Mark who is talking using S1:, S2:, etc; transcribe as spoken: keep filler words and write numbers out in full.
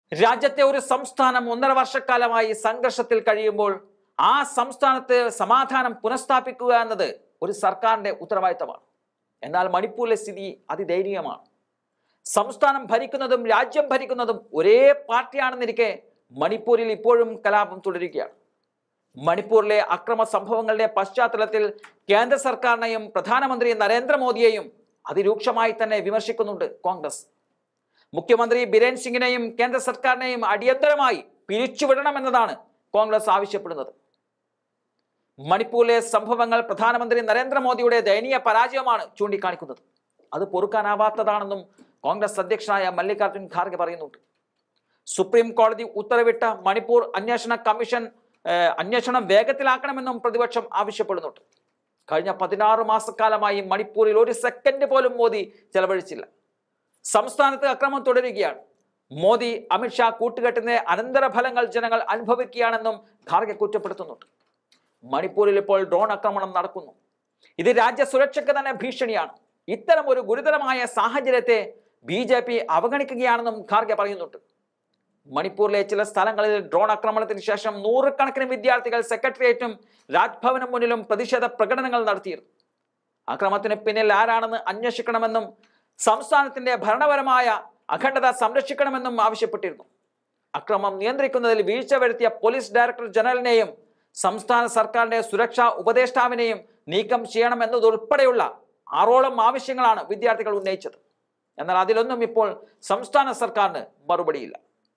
S1: രാജ്യത്തെ ഒരു സംസ്ഥാനം ഒന്നര വർഷക്കാലമായി സംഘർഷത്തിൽ കഴിയുമ്പോൾ ആ സംസ്ഥാനത്ത് സമാധാനം പുനഃസ്ഥാപിക്കുക എന്നത് ഒരു സർക്കാരിന്റെ ഉത്തരവാദിത്തമാണ്. എന്നാൽ മണിപ്പൂരിലെ സ്ഥിതി അതിദയനീയമാണ്. സംസ്ഥാനം ഭരിക്കുന്നതും രാജ്യം ഭരിക്കുന്നതും ഒരേ പാർട്ടിയാണെന്നിരിക്കെ മണിപ്പൂരിൽ ഇപ്പോഴും കലാപം തുടരുകയാണ്. മണിപ്പൂരിലെ അക്രമ സംഭവങ്ങളുടെ പശ്ചാത്തലത്തിൽ കേന്ദ്ര സർക്കാരിനെയും പ്രധാനമന്ത്രി നരേന്ദ്രമോദിയെയും അതിരൂക്ഷമായി തന്നെ വിമർശിക്കുന്നുണ്ട് കോൺഗ്രസ്. മുഖ്യമന്ത്രി ബിരേൻ സിംഗിനെയും കേന്ദ്ര സർക്കാരിനെയും അടിയന്തരമായി പിരിച്ചുവിടണമെന്നതാണ് കോൺഗ്രസ് ആവശ്യപ്പെടുന്നത്. മണിപ്പൂരിലെ സംഭവങ്ങൾ പ്രധാനമന്ത്രി നരേന്ദ്രമോദിയുടെ ദയനീയ പരാജയമാണ് ചൂണ്ടിക്കാണിക്കുന്നത്. അത് പൊറുക്കാനാവാത്തതാണെന്നും കോൺഗ്രസ് അധ്യക്ഷനായ മല്ലികാർജുൻ ഖാർഗെ പറയുന്നുണ്ട്. സുപ്രീം കോടതി ഉത്തരവിട്ട മണിപ്പൂർ അന്വേഷണ കമ്മീഷൻ അന്വേഷണം വേഗത്തിലാക്കണമെന്നും പ്രതിപക്ഷം ആവശ്യപ്പെടുന്നുണ്ട്. കഴിഞ്ഞ പതിനാറ് മാസക്കാലമായി മണിപ്പൂരിൽ ഒരു സെക്കൻഡ് പോലും മോദി ചെലവഴിച്ചില്ല. സംസ്ഥാനത്ത് അക്രമം തുടരുകയാണ്. മോദി അമിത്ഷാ കൂട്ടുകെട്ടിന്റെ അനന്തരഫലങ്ങൾ ജനങ്ങൾ അനുഭവിക്കുകയാണെന്നും ഖാർഗെ കുറ്റപ്പെടുത്തുന്നുണ്ട്. മണിപ്പൂരിൽ ഇപ്പോൾ ഡ്രോൺ ആക്രമണം നടക്കുന്നു. ഇത് രാജ്യ സുരക്ഷയ്ക്ക് തന്നെ ഭീഷണിയാണ്. ഇത്തരം ഒരു ഗുരുതരമായ സാഹചര്യത്തെ ബി ജെ പി അവഗണിക്കുകയാണെന്നും ഖാർഗെ പറയുന്നുണ്ട്. മണിപ്പൂരിലെ ചില സ്ഥലങ്ങളിൽ ഡ്രോൺ ആക്രമണത്തിന് ശേഷം നൂറുകണക്കിന് വിദ്യാർത്ഥികൾ സെക്രട്ടേറിയറ്റും രാജ്ഭവനും മുന്നിലും പ്രതിഷേധ പ്രകടനങ്ങൾ നടത്തിയിരുന്നു. അക്രമത്തിന് പിന്നിൽ ആരാണെന്ന് അന്വേഷിക്കണമെന്നും സംസ്ഥാനത്തിന്റെ ഭരണപരമായ അഖണ്ഡത സംരക്ഷിക്കണമെന്നും ആവശ്യപ്പെട്ടിരുന്നു. അക്രമം നിയന്ത്രിക്കുന്നതിൽ വീഴ്ച വരുത്തിയ പോലീസ് ഡയറക്ടർ ജനറലിനെയും സംസ്ഥാന സർക്കാരിന്റെ സുരക്ഷാ ഉപദേഷ്ടാവിനെയും നീക്കം ചെയ്യണമെന്നതുൾപ്പെടെയുള്ള ആറോളം ആവശ്യങ്ങളാണ് വിദ്യാർത്ഥികൾ ഉന്നയിച്ചത്. എന്നാൽ അതിലൊന്നും ഇപ്പോൾ സംസ്ഥാന സർക്കാരിന് മറുപടിയില്ല.